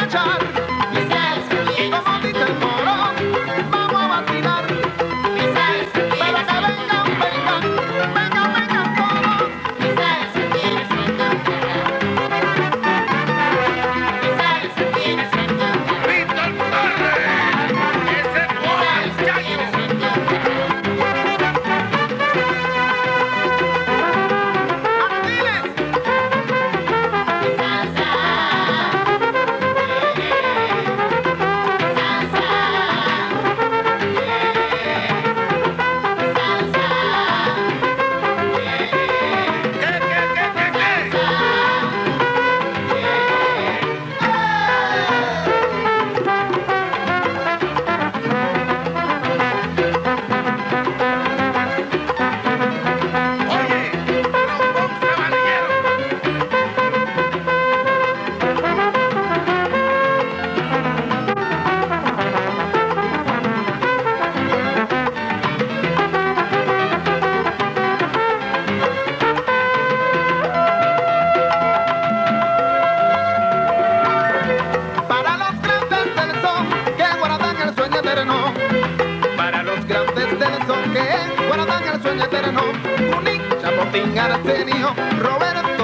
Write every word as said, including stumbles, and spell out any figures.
aprovechar. Y como dice el moro, vamos a vacilar. Pero que vengan, vengan, vengan, vengan todos. Víctor Torres, ese muchacho. ¡Ardiles! ¿Qué, qué, qué, qué, qué? Oye, trombón sabanillero. Para los grandes del son que guardan el sueño eterno. Para los grandes del son que guardan el sueño eterno. Junín, Chapotín, Arsenio, Roberto.